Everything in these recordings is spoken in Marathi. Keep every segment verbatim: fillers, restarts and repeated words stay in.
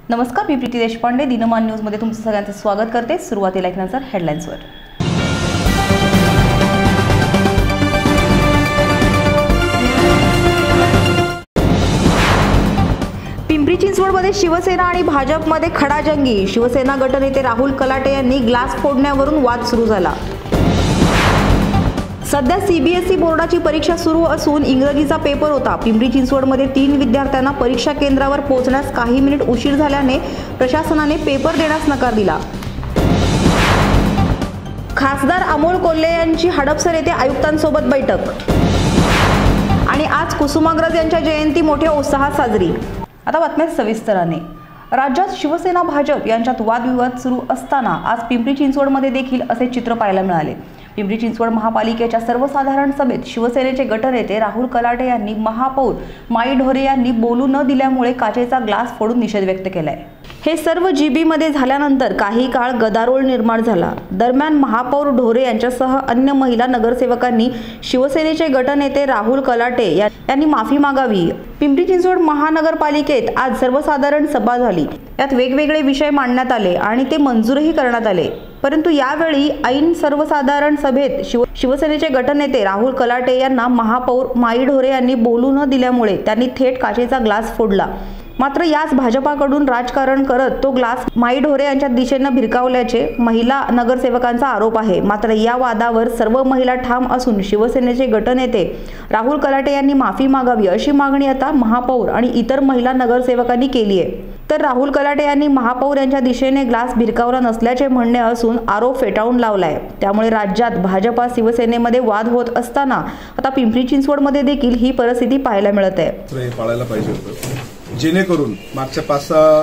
नमस्कार, मी प्रीती देशपांडे दिनमान न्यूज मध्ये तुमचं सगळ्यांचं स्वागत करते। सुरुवातीला एक नजर हेडलाईन्सवर। पिंपरी चिंचवडमध्ये शिवसेना आणि भाजपमध्ये खडाजंगी। शिवसेना गटनेते राहुल कलाटे यांनी ग्लास फोडण्यावरून वाद सुरू झाला। सध्या सीबीएसई बोर्डाची परीक्षा सुरू असून इंग्रजीचा पेपर होता। पिंपरी चिंचवडमध्ये तीन विद्यार्थ्यांना परीक्षा केंद्रावर पोहोचण्यास काही मिनिट उशीर झाल्याने प्रशासनाने पेपर देण्यास नकार दिला। खासदार अमोल कोल्हे यांची हडपसर येथे आयुक्तांसोबत बैठक। आणि आज कुसुमाग्रज यांच्या जयंती मोठ्या उत्साहात साजरी। आता बातम्या सविस्तराने। राज्यात शिवसेना भाजप यांच्यात वादविवाद सुरू असताना आज पिंपरी चिंचवडमध्ये देखील असे चित्र पाहायला मिळाले। पिंपरी चिंचवड महापालिकेच्या सर्वसाधारण सभेत शिवसेनेचे गटनेते राहुल कलाटे यांनी महापौर माई ढोरे यांनी बोलू न दिल्यामुळे काचेचा ग्लास फोडून निषेध व्यक्त केलाय। हे सर्व जीबी मध्ये झाल्यानंतर काही काळ गदारोळ निर्माण झाला। दरम्यान महापौर ढोरे यांच्यासह अन्य महिला नगरसेवकांनी शिवसेनेचे गटनेते राहुल कलाटे यांनी माफी मागावी। पिंपरी चिंचवड महानगरपालिकेत आज सर्वसाधारण सभा झाली। यात वेगवेगळे विषय मांडण्यात आले आणि ते मंजूरही करण्यात आले। परंतु यावेळी ऐन सर्वसाधारण सभेत शिव शिवसेनेचे गटनेते राहुल कलाटे यांना महापौर माई ढोरे यांनी बोलू न दिल्यामुळे त्यांनी थेट काचेचा ग्लास फोडला। मात्र याच भाजपाकडून राजकारण करत तो ग्लास माई ढोरे यांच्या दिशेने भिरकावल्याचे महिला नगरसेवकांचा आरोप आहे। मात्र या वादावर सर्व महिला ठाम असून शिवसेनेचे गटनेते राहुल कलाटे यांनी माफी मागावी अशी मागणी आता महापौर आणि इतर महिला नगरसेवकांनी केली आहे। तर राहुल कलाटे यांनी महापौर यांच्या दिशेने ग्लास भिरकावला नसल्याचे म्हणणे असून आरोप फेटाळून लावलाय। त्यामुळे राज्यात भाजपा शिवसेनेमध्ये वाद होत असताना आता पिंपरी चिंचवडमध्ये देखील ही परिस्थिती पाहायला मिळत आहे। पाळायला पाहिजे होतं, जेणेकरून मागच्या पाच सहा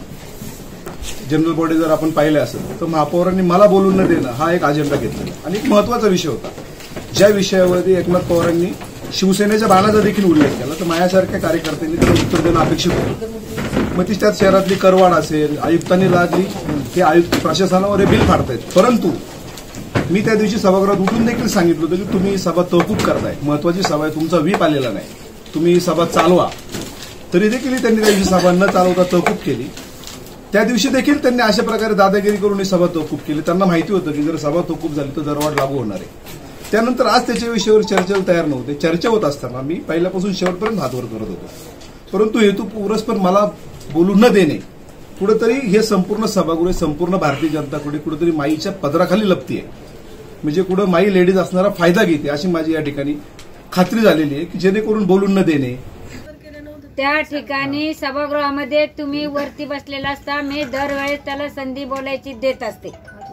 जनरल बॉडी जर आपण पाहिले असेल तर महापौरांनी मला बोलून न देणं हा एक अजेंडा घेतला आणि एक महत्वाचा विषय होता, ज्या विषयावरती एकनाथ पवारांनी शिवसेनेच्या बाणाचा देखील उल्लेख केला। तर माझ्यासारख्या कार्यकर्त्यांनी त्याला उत्तर देणं अपेक्षित होतं। मग ती त्यात शहरातली करवाढ असेल, आयुक्तांनी लागली की आयुक्त प्रशासनावर हे बिल फाडतायत। परंतु मी त्या दिवशी सभागृहात उठून देखील सांगितलं होतं की तुम्ही सभा तहकूब करताय, महत्वाची सभा आहे, तुमचा व्हीप आलेला नाही, तुम्ही सभा चालवा। तरी देखील त्यांनी त्या दिवशी सभा न चालवता तहकूब केली। त्या दिवशी देखील त्यांनी अशा प्रकारे दादागिरी करून ही सभा तहकूब केली। त्यांना माहिती होतं की जर सभा तहकूब झाली तर दरवाढ लागू होणार आहे। त्यानंतर आज त्याच्या विषयावर चर्चेला तयार नव्हते। चर्चा होत असताना मी पहिल्यापासून शेवटपर्यंत हातवर करत होतो, परंतु हेतू पुरस्पर मला बोलू न देणे कुठेतरी हे संपूर्ण सभागृह संपूर्ण भारतीय जनताकडे कुठेतरी माईच्या पदराखाली लपती आहे। म्हणजे कुठं माई लेडीज असणारा फायदा घेते अशी माझी या ठिकाणी खात्री झालेली आहे की जेणेकरून बोलून न देणे। त्या ठिकाणी सभागृहामध्ये तुम्ही वरती बसलेला असता, मी दरवेळेस त्याला संधी बोलायची देत असते,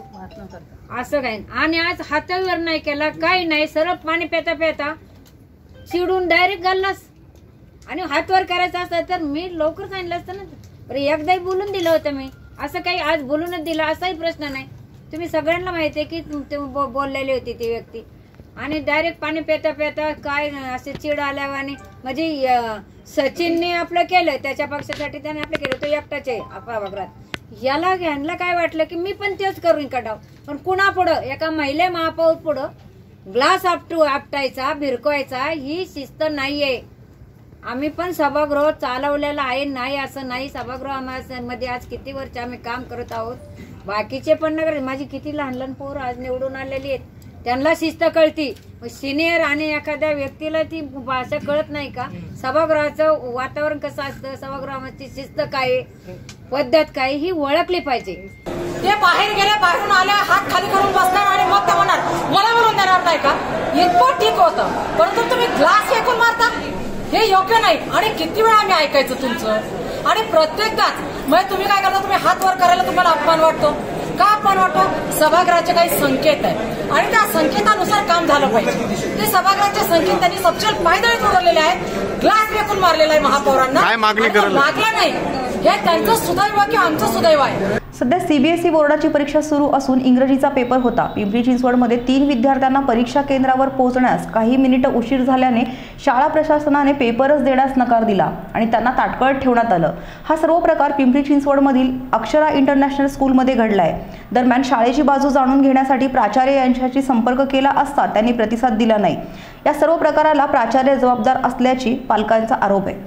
असं काही। आणि आज हातावर नाही केला, काही नाही, सरळ पाणी पेता पेता चिडून डायरेक्ट गल्लास आणि हातवर करायचं असतं तर मी लवकर सांगितलं असतं ना। बरं, एकदाही बोलून दिलं होतं मी, असं काही आज बोलूनच दिलं असाही प्रश्न नाही। तुम्ही सगळ्यांना माहिती आहे की तुम्ही बोललेली होती ती व्यक्ती आणि डायरेक्ट पाणी पेता पेता काय असे चिड आल्यावानी। म्हणजे सचिनने आपलं केलं, त्याच्या पक्षासाठी त्याने आपलं केलं, तो एकटाच आहे सभागृहात। याला ह्यांना काय वाटलं की मी पण तेच करून कटाव, पण कुणा पुढं एका महिला महापौर पुढं ग्लास आपटू आपटायचा भिरकवायचा ही शिस्त नाहीये। आम्ही पण सभागृह चालवलेला आहे, नाही असं नाही। सभागृहामध्ये आज किती वर्ष आम्ही काम करत आहोत, बाकीचे पण नगर माझी किती लहान लहान पोरं आज निवडून आलेली आहेत, त्यांना शिस्त कळती। सिनियर आणि एखाद्या व्यक्तीला ती भाषा कळत नाही का? सभागृहाचं वातावरण कसं असतं, सभागृहाची शिस्त काय, पद्धत काय ही ओळखली पाहिजे। ते बाहेर गेले, बाहेरून आले, हात खाली करून बसणार आणि मग ते म्हणणार मला बोलून देणार नाही का? इतकं ठीक होतं, परंतु तुम्ही ग्लास फेकून मारता हे योग्य नाही। आणि किती वेळा आम्ही ऐकायचं तुमचं, आणि प्रत्येकदाच मग तुम्ही काय करता, तुम्ही हात वर करायला तुम्हाला अपमान वाटतो का? अपमान वाटतो, सभागृहाचे काही संकेत आहे आणि त्या संकेतानुसार काम झालं पाहिजे। ते सभागृहाचे संकेत त्यांनी सपशेल पायदळीत उडवलेले आहेत, ग्लास फेकून मारलेला आहे महापौरांना। काय मागणी करायला मागला नाही, हे त्यांचं सुदैव किंवा आमचं सुदैव आहे। सध्या सीबीएसई बोर्डाची परीक्षा सुरू असून इंग्रजीचा पेपर होता। पिंपरी चिंचवडमध्ये तीन विद्यार्थ्यांना परीक्षा केंद्रावर पोहोचण्यास काही मिनिटं उशीर झाल्याने शाळा प्रशासनाने पेपरच देण्यास नकार दिला आणि त्यांना ताटकळत ठेवण्यात आलं। हा सर्व प्रकार पिंपरी चिंचवडमधील अक्षरा इंटरनॅशनल स्कूलमध्ये घडलाय। दरम्यान शाळेची बाजू जाणून घेण्यासाठी प्राचार्य यांच्याशी संपर्क केला असता त्यांनी प्रतिसाद दिला नाही। या सर्व प्रकाराला प्राचार्य जबाबदार असल्याची पालकांचा आरोप आहे।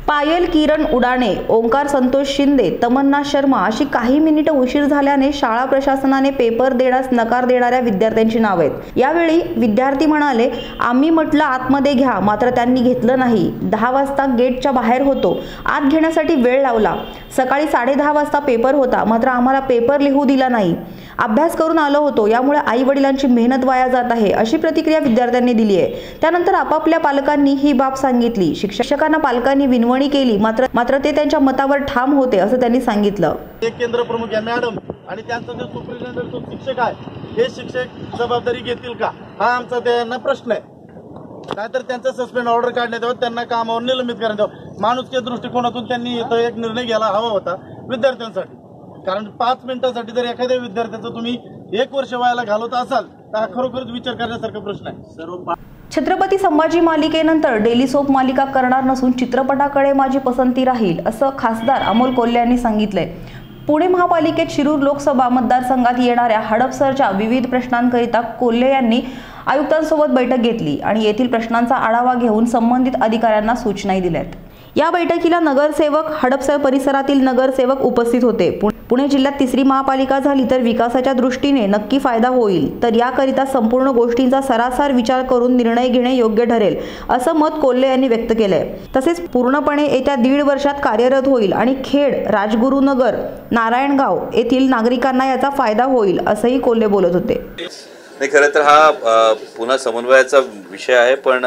पायल किरण उडाणे, ओंकार संतोष शिंदे, तमन्ना शर्मा अशी काही मिनिटं उशीर झाल्याने शाळा प्रशासनाने पेपर देण्यास नकार देणाऱ्या विद्यार्थ्यांची नावे आहेत। यावेळी विद्यार्थी म्हणाले, आम्ही म्हटलं आतमध्ये घ्या, मात्र त्यांनी घेतलं नाही। दहा वाजता गेटच्या बाहेर होतो, आत घेण्यासाठी वेळ लावला। सकाळी साडे दहा वाजता पेपर होता, मात्र आम्हाला पेपर लिहू दिला नाही। अभ्यास करून आलो होतो, यामुळे आई वडिलांची मेहनत वाया जात आहे, अशी प्रतिक्रिया विद्यार्थ्यांनी दिली आहे। त्यानंतर आपापल्या पालकांनी ही बाब सांगितली। शिक्षकांना पालकांनी विनवणी केली, मात्र मात्र ते त्यांच्या मतावर ठाम होते, असं त्यांनी सांगितलं। एक केंद्र प्रमुख या मॅडम आणि त्यांचा जो सुपरिटेंडंट जो शिक्षक आहे, हे शिक्षक जबाबदारी घेतील का, हा आमचा त्यांना प्रश्न आहे। नाहीतर त्यांचा सस्पेंड ऑर्डर काढण्यात यावं, त्यांना कामावर निलंबित करण्यात यावं। माणुसकीच्या दृष्टिकोनातून त्यांनी इथं एक निर्णय घ्यायला हवा होता विद्यार्थ्यांसाठी, कारण पाच मिनिटांसाठी जर एखाद्या विद्यार्थ्याचं तुम्ही एक वर्ष व्हायला घालवत असाल तर हा खरोखरच विचार करण्यासारखा प्रश्न आहे। सर्व छत्रपती संभाजी मालिकेनंतर डेली सोप मालिका करणार नसून चित्रपटाकडे माझी पसंती राहील, असं खासदार अमोल कोल्हे यांनी सांगितलंय। पुणे महापालिकेत शिरूर लोकसभा मतदारसंघात येणाऱ्या हडपसरच्या विविध प्रश्नांकरिता कोल्हे यांनी आयुक्तांसोबत बैठक घेतली आणि येथील प्रश्नांचा आढावा घेऊन संबंधित अधिकाऱ्यांना सूचनाही दिल्यात। या बैठकीला नगरसेवक, हडपसर परिसरातील नगरसेवक उपस्थित होते। पुणे जिल्ह्यात तिसरी महापालिका झाली तर विकासाच्या दृष्टीने नक्की फायदा होईल, तर याकरिता संपूर्ण गोष्टींचा सरासर विचार करून निर्णय घेणे योग्य ठरेल, असं मत कोल्हे यांनी व्यक्त केलंय। तसेच पूर्णपणे येत्या दीड वर्षात कार्यरत होईल आणि खेड, राजगुरुनगर, नारायणगाव येथील नागरिकांना याचा फायदा होईल, असंही कोल्हे बोलत होते। नाही, खरं तर हा पुन्हा समन्वयाचा विषय आहे, पण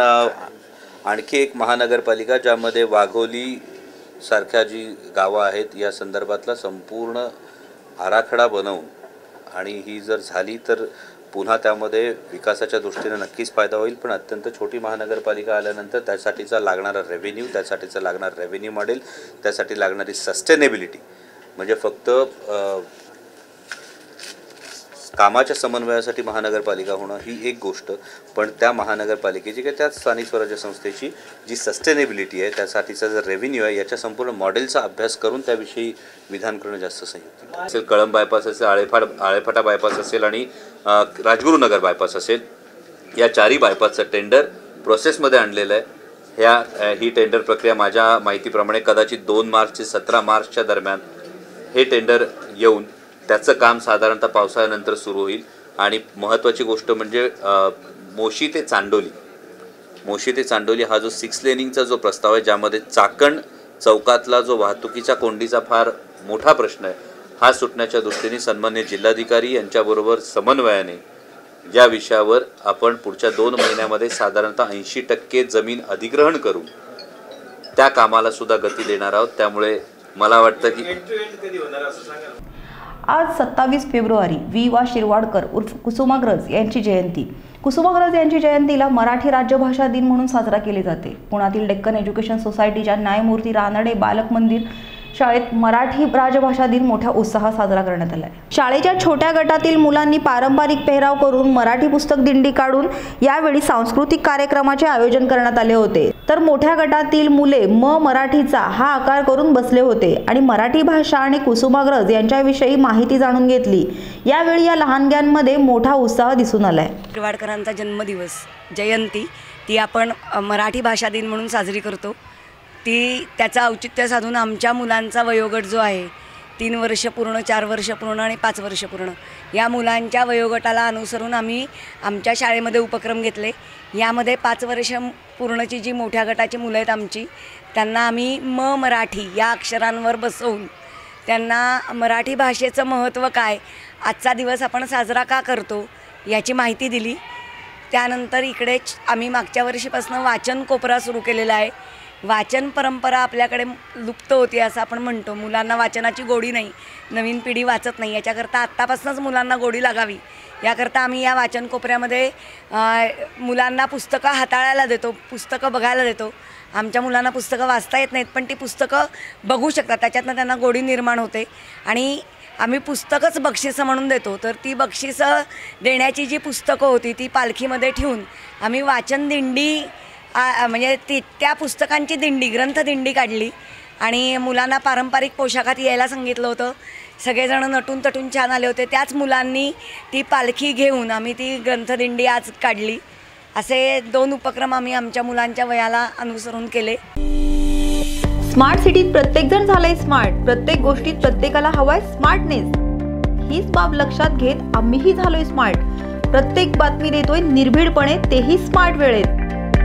आणखी एक महानगरपालिका ज्यामध्ये वाघोली सारख्या जी गावं आहेत या संदर्भातला संपूर्ण आराखडा बनवून आणि ही जर झाली तर पुन्हा त्यामध्ये विकासाच्या दृष्टीने नक्कीच फायदा होईल। पण अत्यंत छोटी महानगरपालिका आल्यानंतर त्यासाठीचा लागणारा रेव्हेन्यू, त्यासाठीचं लागणारं रेव्हेन्यू मॉडेल, त्यासाठी लागणारी सस्टेनेबिलिटी, म्हणजे फक्त कामाच्या समन्वयासाठी महानगरपालिका होणं ही एक गोष्ट, पण त्या महानगरपालिकेची किंवा त्या स्थानिक स्वराज्य संस्थेची जी सस्टेनेबिलिटी आहे, त्यासाठीचा जर रेव्हेन्यू आहे, याच्या संपूर्ण मॉडेलचा अभ्यास करून त्याविषयी विधान करणं जास्त संयुक्त असेल। कळंब बायपास असेल, आळेफाट आळेफाटा बायपास असेल आणि राजगुरुनगर बायपास असेल, या चारही बायपासचं टेंडर प्रोसेसमध्ये आणलेलं आहे। ह्या ही टेंडर प्रक्रिया माझ्या माहितीप्रमाणे कदाचित दोन मार्च ते सतरा मार्चच्या दरम्यान हे टेंडर येऊन त्याचं काम साधारणतः पावसाळ्यानंतर सुरू होईल। आणि महत्त्वाची गोष्ट म्हणजे मोशी ते चांडोली मोशी ते चांडोली हा जो सिक्स लेनिंगचा जो प्रस्ताव आहे, ज्यामध्ये चाकण चौकातला जो वाहतुकीचा कोंडीचा फार मोठा प्रश्न आहे, हा सुटण्याच्या दृष्टीने सन्मान्य जिल्हाधिकारी यांच्याबरोबर समन्वयाने या विषयावर आपण पुढच्या दोन महिन्यामध्ये साधारणतः ऐंशी टक्के जमीन अधिग्रहण करून त्या कामाला सुद्धा गती देणार आहोत। त्यामुळे मला वाटतं की आज सत्तावीस फेब्रुवारी वि वा शिरवाडकर उर्फ कुसुमाग्रज यांची जयंती। कुसुमाग्रज यांची जयंतीला मराठी राज्यभाषा दिन म्हणून साजरा केले जाते। पुण्यातील डेक्कन एज्युकेशन सोसायटीच्या न्यायमूर्ती रानडे बालक मंदिर शाळेत मराठी राजभाषा दिन मोठ्या उत्साहात साजरा करण्यात आला आहे। शाळेच्या छोट्या गटातील मुलांनी पारंपरिक पेहराव करून मराठी पुस्तक दिंडी काढून यावेळी सांस्कृतिक कार्यक्रमाचे आयोजन करण्यात आले होते, तर मोठ्या गटातील मुले म मराठीचा हा आकार करून बसले होते आणि मराठी भाषा आणि कुसुमाग्रज यांच्याविषयी माहिती जाणून घेतली। यावेळी या लहानग्यांमध्ये मोठा उत्साह दिसून आलाय। शिरवाडकरांचा जन्मदिवस, जयंती, ती आपण मराठी भाषा दिन म्हणून साजरी करतो। ती त्याचं औचित्य साधून आमच्या मुलांचा वयोगट जो आहे, तीन वर्ष पूर्ण, चार वर्ष पूर्ण आणि पाच वर्ष पूर्ण, या मुलांच्या वयोगटाला अनुसरून आम्ही आमच्या शाळेमध्ये उपक्रम घेतले। यामध्ये पाच वर्ष पूर्णची जी मोठ्या गटाची मुलं आहेत आमची, त्यांना आम्ही म मराठी या अक्षरांवर बसवून त्यांना मराठी भाषेचं महत्त्व काय, आजचा दिवस आपण साजरा का करतो, याची माहिती दिली। त्यानंतर इकडेच आम्ही मागच्या वर्षीपासून वाचन कोपरा सुरू केलेला आहे। वाचन परंपरा आपल्याकडे लुप्त होती असं आपण म्हणतो, मुलांना वाचनाची गोडी नाही, नवीन पिढी वाचत नाही, याच्याकरता आत्तापासूनच मुलांना गोडी लागावी याकरता आम्ही या वाचन कोपऱ्यामध्ये मुलांना पुस्तकं हाताळायला देतो, पुस्तकं बघायला देतो। आमच्या मुलांना पुस्तकं वाचता येत नाहीत, पण ती पुस्तकं बघू शकतात, त्याच्यातनं त्यांना गोडी निर्माण होते आणि आम्ही पुस्तकच बक्षिसं म्हणून देतो। तर ती बक्षिसं देण्याची जी पुस्तकं होती ती पालखीमध्ये ठेवून आम्ही वाचन दिंडी म्हणजे ती त्या पुस्तकांची दिंडी, ग्रंथदिंडी काढली आणि मुलांना पारंपरिक पोशाखात यायला सांगितलं होतं। सगळेजण नटून तटून छान आले होते। त्याच मुलांनी ती पालखी घेऊन आम्ही ती ग्रंथदिंडी आज काढली। असे दोन उपक्रम आम्ही आमच्या मुलांच्या वयाला अनुसरून केले। स्मार्ट सिटीत प्रत्येक जण झालाय स्मार्ट, प्रत्येक गोष्टीत प्रत्येकाला हवाय स्मार्टनेस. हीच बाब लक्षात घेत आम्हीही झालोय स्मार्ट. प्रत्येक बातमी देतोय निर्भीडपणे, तेही स्मार्ट वेळेत.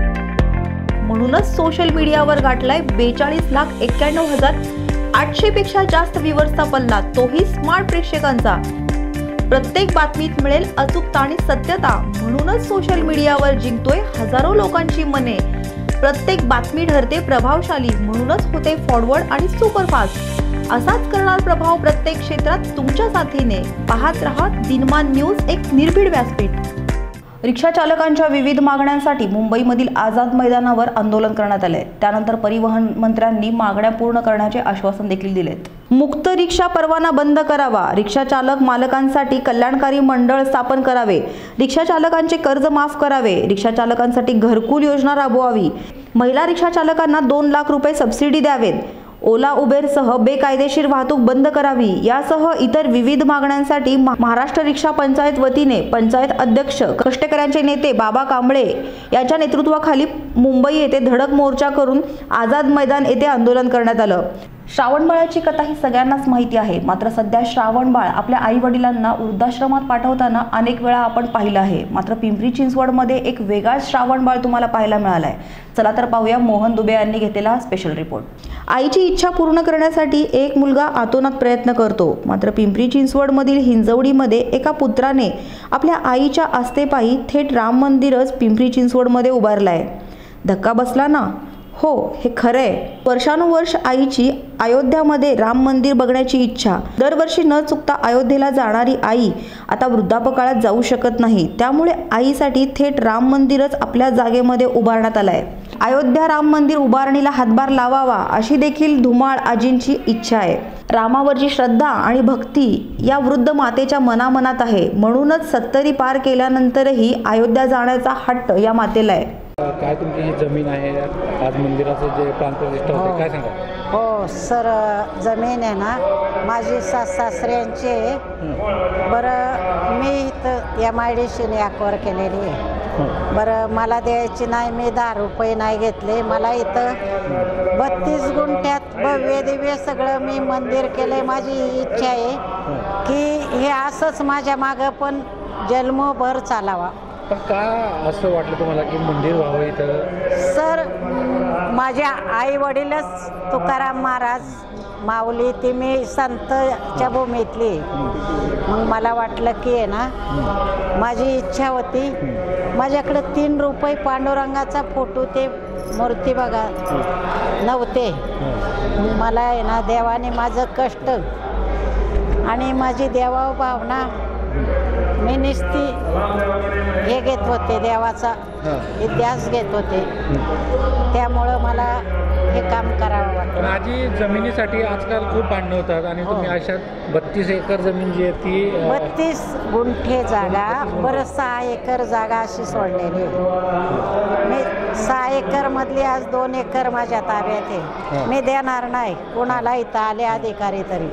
म्हणूनच सोशल मीडियावर गाठलाय बेचाळीस लाख एक्क्याण्णव हजार आठशे पेक्षा जास्त व्ह्यूअर्सचा पल्ला, तोही स्मार्ट प्रेक्षकांचा. प्रत्येक बातमीत मिळेल अचूकता आणि सत्यता, म्हणूनच सोशल मीडियावर जिंकतोय हजारो लोकांची मने. प्रत्येक बातमी ठरते प्रभावशाली, म्हणूनच होते फॉरवर्ड आणि सुपरफास्ट. असाच करणार प्रभाव प्रत्येक क्षेत्रात तुमच्या साथीने. पाहत रहा दिनमान न्यूज, एक निर्भीड व्यासपीठ. रिक्षा चालकांच्या विविध मागण्यांसाठी मुंबईमधील आझाद मैदानावर आंदोलन करण्यात आले. त्यानंतर परिवहन मंत्र्यांनी मागण्या पूर्ण करण्याचे आश्वासन देखील दिलेत. मुक्त रिक्षा परवाना बंद करावा, रिक्षा चालक मालकांसाठी कल्याणकारी मंडळ स्थापन करावे, रिक्षा चालकांचे कर्ज माफ करावे, रिक्षा चालकांसाठी घरकुल योजना राबवावी, महिला रिक्षा चालकांना दोन लाख रुपये सबसिडी द्यावेत, ओला उबेरसह बेकायदेशीर वाहतूक बंद करावी, यासह इतर विविध मागण्यांसाठी महाराष्ट्र रिक्षा पंचायत वतीने पंचायत अध्यक्ष, कष्टकऱ्यांचे नेते बाबा कांबळे यांच्या नेतृत्वाखाली मुंबई येथे धडक मोर्चा करून आझाद मैदान येथे आंदोलन करण्यात आलं. श्रावणबाळाची कथा ही सगळ्यांनाच माहिती आहे. मात्र सध्या श्रावणबाळ आपल्या आई वडिलांना वृद्धाश्रमात पाठवताना अनेक वेळा आपण पाहिलं आहे. मात्र पिंपरी चिंचवडमध्ये एक वेगळाच श्रावणबाळ तुम्हाला पाहायला मिळालाय. चला तर पाहूया मोहन दुबे यांनी घेतलेला स्पेशल रिपोर्ट. आईची इच्छा पूर्ण करण्यासाठी एक मुलगा आतोनात प्रयत्न करतो. मात्र पिंपरी चिंचवडमधील हिंजवडीमध्ये एका पुत्राने आपल्या आईच्या आस्थेपायी थेट राम मंदिरच पिंपरी चिंचवडमध्ये उभारलाय. धक्का बसला ना? हो, हे खरंय. वर्षानुवर्ष आईची अयोध्यामध्ये राम मंदिर बघण्याची इच्छा. दरवर्षी न चुकता अयोध्येला जाणारी आई आता वृद्धापकाळात जाऊ शकत नाही. त्यामुळे आईसाठी थेट राम मंदिरच आपल्या जागेमध्ये उभारण्यात आलंय. अयोध्या राम मंदिर उभारणीला हातभार लावावा अशी देखील धुमाळ आजींची इच्छा आहे. रामावरची श्रद्धा आणि भक्ती या वृद्ध मातेच्या मनामनात आहे. म्हणूनच सत्तरी पार केल्यानंतरही अयोध्या जाण्याचा हट्ट या मातेला आहे. काय तुमची ही जमीन आहे, आज मंदिराचं जे प्राणप्रतिष्ठा होते, काय सांगा? हो सर, जमीन आहे ना माझी सास सासऱ्यांची. बरं, मी इथं एम आय डी सीने अक्वायर केलेली आहे. बरं, मला द्यायची नाही, मी दहा रुपये नाही घेतले. मला इथं बत्तीस गुंठ्यात भव्य दिव्य सगळं मी मंदिर केलंय. माझी इच्छा आहे की हे असंच माझ्या मागं पण जन्मभर चालावा. पण का असं वाटलं तुम्हाला की मंदिर व्हावं इथं? सर, माझ्या आई वडीलच तुकाराम महाराज माऊली, ती मी संतच्या भूमीतली. मग मला वाटलं की आहे ना, माझी इच्छा होती. माझ्याकडे तीन रुपये पांडुरंगाचा फोटो ते मूर्ती बघा नव्हते. मला आहे ना देवाने माझं कष्ट आणि माझी देवा भावना मी निस्ती हे घेत होते, देवाचा इतिहास घेत होते. त्यामुळं मला हे काम करावं वाटतं. आजी, जमिनीसाठी आजकाल खूप भांडणं होतात आणि तुम्ही अशा बत्तीस एकर जमीन जी आहे ती बत्तीस गुंठे जागा, बरं सहा एकर जागा अशी सोडलेली. मी सहा एकर मधली आज दोन एकर माझ्या ताब्यात आहे. मी देणार नाही कोणाला इथं आले अधिकारी तरी.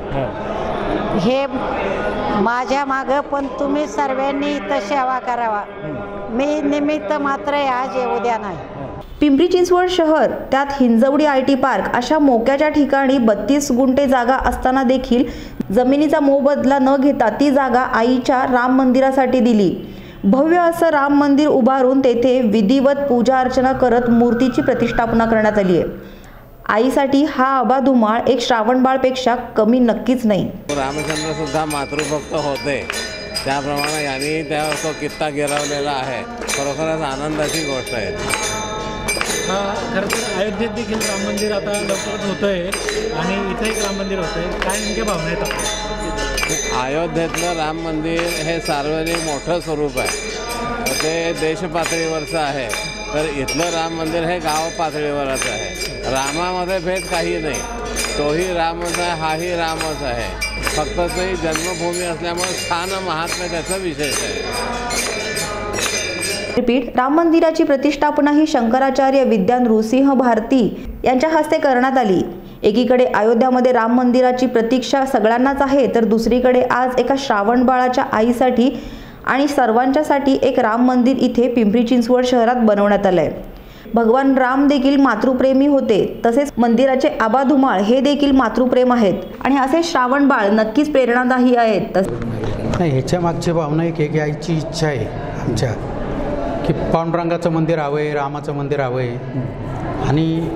हे माझ्या मागं पण तुम्ही सर्वांनी इथं सेवा करावा. मी निमित्त मात्र आज उद्या नाही. पिंपरी चिंचवड शहर, त्यात हिंजवडी आय टी पार्क अशा मोक्याच्या ठिकाणी बत्तीस गुंठे जागा असताना देखील जमिनीचा मोबदला न घेता ती जागा आईच्या राम मंदिरासाठी दिली. भव्य असं राम मंदिर उभारून तेथे विधिवत पूजा अर्चना करत मूर्तीची प्रतिष्ठापना करण्यात आली आहे. आईसाठी हा आबा धुमाळ एक श्रावणबाळपेक्षा कमी नक्कीच नाही. रामचंद्र सुद्धा मातृभक्त होते, त्याप्रमाणे यांनी त्या तो कित्ता गिरवलेला आहे. खरोखरच आनंदाची गोष्ट आहे. खरं तर अयोध्येत देखील राम मंदिर आता लवकरच होतं आहे आणि इथं एक राम मंदिर होतं आहे. काय नेमक्या भावना येतात? अयोध्येतलं राम मंदिर हे सार्वजनिक मोठं स्वरूप आहे, ते देशपातळीवरचं आहे. तर इथलं राम मंदिर हे गाव पातळीवरच आहे. रामामध्ये भेद काही नाही, तोही रामच आहे, हाही रामच आहे. फक्त ते जन्मभूमी असल्यामुळे स्थान महात्म्य त्याचा विशेष आहे. रिपीट राम मंदिराची प्रतिष्ठापना ही शंकराचार्य विद्या नृसिंह भारती यांच्या हस्ते करण्यात आली. एकीकडे अयोध्यामध्ये राम मंदिराची प्रतीक्षा सगळ्यांनाच आहे, तर दुसरीकडे आज एका श्रावणबाळाच्या आईसाठी आणि सर्वांच्यासाठी एक राम मंदिर इथे पिंपरी चिंचवड शहरात बनवण्यात आलंय. भगवान राम देखील मातृप्रेमी होते, तसेच मंदिराचे आबा धुमाळ हे देखील मातृप्रेम आहेत आणि असे श्रावण बाळ नक्कीच प्रेरणादायी आहेत. नाही, ह्याच्या मागची भावना एक एक आईची इच्छा आहे आमच्या की पांडुरंगाचं मंदिर हवं आहे, रामाचं मंदिर हवं आहे आणि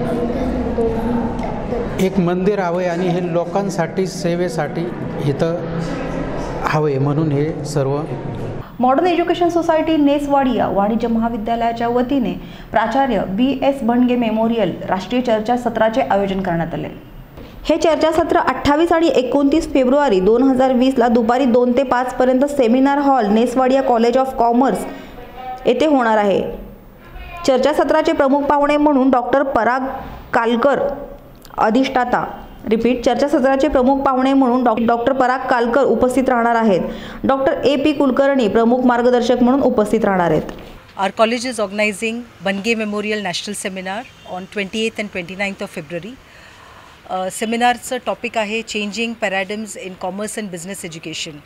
एक मंदिर हवं आहे आणि हे लोकांसाठी सेवेसाठी इथं हवं आहे म्हणून हे सर्व. मॉडर्न एज्युकेशन सोसायटी नेसवाडिया वाणिज्य महाविद्यालयाच्या वतीने प्राचार्य बी एस भणगे मेमोरियल राष्ट्रीय चर्चासत्राचे आयोजन करण्यात आले. हे चर्चासत्र अठ्ठावीस आणि एकोणतीस फेब्रुवारी दोन हजार वीसला दुपारी दोन ते पाच पर्यंत seminar hall Ness Wadia college of commerce येथे होणार आहे. चर्चासत्राचे प्रमुख पाहुणे म्हणून डॉक्टर पराग कालकर अधिष्ठाता रिपीट चर्चासत्राचे प्रमुख पाहुणे म्हणून डॉक्टर पराग कालकर उपस्थित राहणार आहेत. डॉक्टर ए पी कुलकर्णी प्रमुख मार्गदर्शक म्हणून उपस्थित राहणार आहेत. Our college is organizing Bhange Memorial National Seminar on twenty-eighth and twenty-ninth of February. Uh, सेमिनारचं टॉपिक आहे changing paradigms in commerce and business education.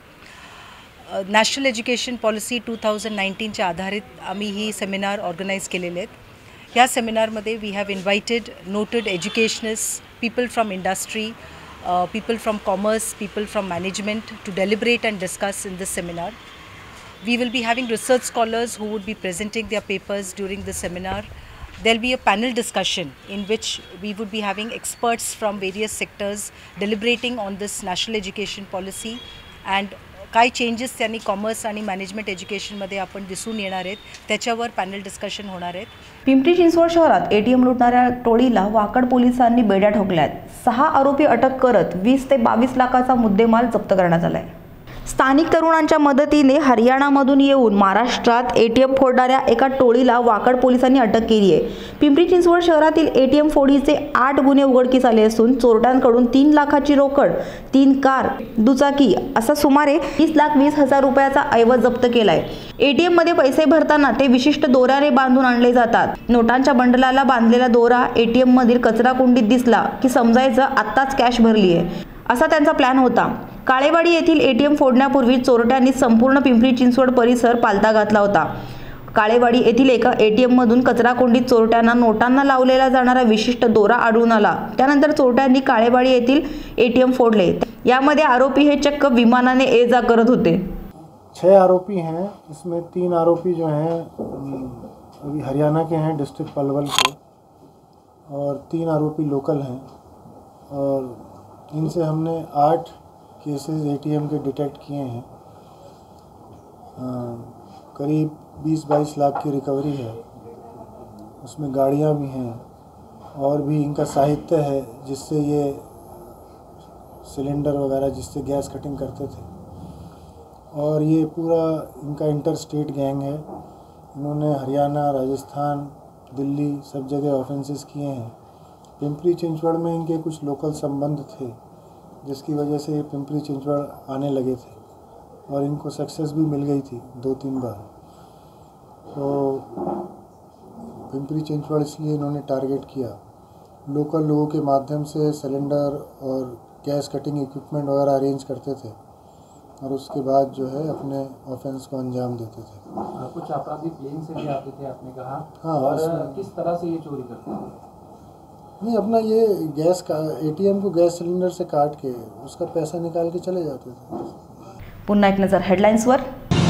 National education policy two thousand नाईन्टीनच्या आधारित आम्ही ही सेमिनार ऑर्गनाईज केलेले आहेत. ह्या सेमिनारमध्ये we have invited noted educationist, people from industry, uh, people from commerce, people from management to deliberate and discuss in this seminar. We will be having research scholars who would be presenting their papers during the seminar. There will be a panel discussion in which we would be having experts from various sectors deliberating on this national education policy and काय चेंजेस त्यांनी कॉमर्स आणि मॅनेजमेंट एज्युकेशनमध्ये आपण दिसून येणार आहेत त्याच्यावर पॅनल डिस्कशन होणार आहेत. पिंपरी चिंचवड शहरात एटीएम लुटणाऱ्या टोळीला वाकड पोलिसांनी बेड्या ठोकल्यात. सहा आरोपी अटक करत वीस ते बावीस लाखाचा मुद्देमाल जप्त करण्यात आलाय. स्थानिक तरुणांच्या मदतीने हरियाणामधून येऊन महाराष्ट्रात एटीएम फोडणाऱ्या एका टोळीला वाकड पोलिसांनी अटक केली आहे. पिंपरी चिंचवड शहरातील एटीएम फोडीचे आठ गुन्हे उघडकीस आले असून चोरट्यांकडून तीन लाखाची रोकड, तीन कार, दुचाकी असा सुमारे तीस लाख वीस हजार रुपयाचा ऐवज जप्त केलाय. एटीएम मध्ये पैसे भरताना ते विशिष्ट दोऱ्याने बांधून आणले जातात. नोटांच्या बंडलाला बांधलेला दोरा एटीएम मधील कचरा कुंडीत दिसला की समजायचं आत्ताच कॅश भरली आहे असा त्यांचा प्लॅन होता. काळेवाडी येथील एटीएम फोडण्यापूर्वी चोरट्यांनी संपूर्ण पिंपरी चिंचवड परिसर पालथा घातला होता. काळेवाडी येथील एका एटीएम मधून कचरा कुंडीत चोरट्यांना नोटांना लावलेला जाणारा विशिष्ट दोरा आढळून आला. त्यानंतर चोरट्यांनी काळेवाडी येथील एटीएम फोडले. यामध्ये आरोपी हे चक्क विमानाने ये जा करत होते. छह आरोपी हैं, इसमें तीन आरोपी जो हैं अभी हरियाणा के हैं, डिस्ट्रिक्ट पलवल के, और तीन आरोपी लोकल हैं और इनसे हमने आठ केसेस एटीएम के डिटेक्ट किए हैं. करीब बीस बाईस लाख की रिकवरी है. उसमें गाड़ियाँ भी हैं और भी इनका साहित्य है जिससे ये सिलेंडर वगैरह जिससे गैस कटिंग करते थे. और ये पूरा इनका इंटर स्टेट गैंग है. इन्होंने हरियाणा, राजस्थान, दिल्ली सब जगह ऑफेंसेस किए हैं. पिंपरी चिंचवड़ में इनके कुछ लोकल संबंध थे जिसकी वजह से ये पिंपरी चिंचवड़ आने लगे थे और इनको सक्सेस भी मिल गई थी दो तीन बार. तो पिंपरी चिंचवड़ इसलिए इन्होंने टारगेट किया. लोकल लोगों के माध्यम से सिलेंडर और गैस कटिंग इक्विपमेंट वगैरह अरेंज करते थे और उसके बाद जो है अपने ऑफेंस को अंजाम देते थे. कुछ अपराधी प्लेन से भी आते थे आपने कहा. हाँ, और किस तरह से ये चोरी करते थे? नहीं, अपना ये गैस का एटीएम को गैस सिलेंडर से काट के उसका पैसा निकाल के चले जाते थे. पुन्हा एक नजर हेडलाइन्सवर.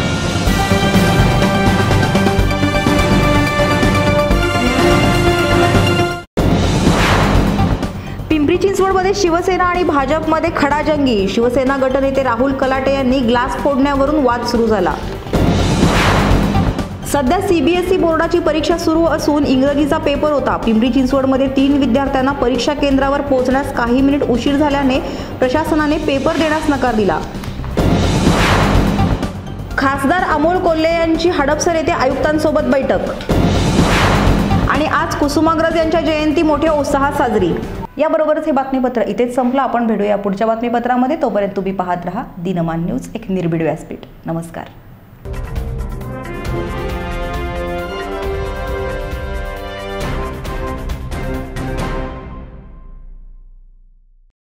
पिंपरी चिंचवडमध्ये शिवसेना आणि भाजपमध्ये खडाजंगी. शिवसेना गटनेते राहुल कलाटे यांनी ग्लास फोडण्यावरून वाद सुरू झाला. सध्या सीबीएसई बोर्डाची परीक्षा सुरू असून इंग्रजीचा पेपर होता. पिंपरी चिंचवडमध्ये तीन विद्यार्थ्यांना परीक्षा केंद्रावर पोहोचण्यास काही मिनिट उशीर झाल्याने प्रशासनाने पेपर देण्यास नकार दिला. खासदार अमोल कोल्हे यांची हडपसर येथे आयुक्तांसोबत बैठक आणि आज कुसुमाग्रज यांच्या जयंती मोठ्या उत्साहात साजरी. याबरोबरच हे बातमीपत्र इथेच संपलं. आपण भेटूया पुढच्या बातमीपत्रामध्ये. तोपर्यंत तुम्ही पाहत रहा दिनमान न्यूज, एक निर्भीड व्यासपीठ. नमस्कार.